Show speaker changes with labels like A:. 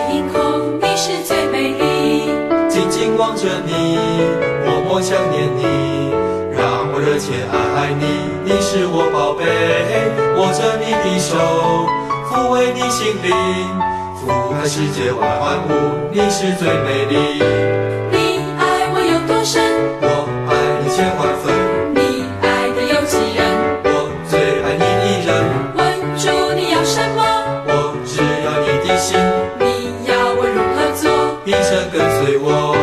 A: 天空，你是最美丽。
B: 紧紧望着你，默默想念你，让我热切爱你。你是我宝贝，握着你的手，抚慰你心灵，俯瞰世界万物，你是最美丽。
A: 你爱我有多深？
B: 我爱你千万分。
A: 你爱的有几人？
B: 我最爱你一人。
A: 问主你要什么？
B: 我只要你的心，
A: 你要我如何做？
B: 一生跟随我。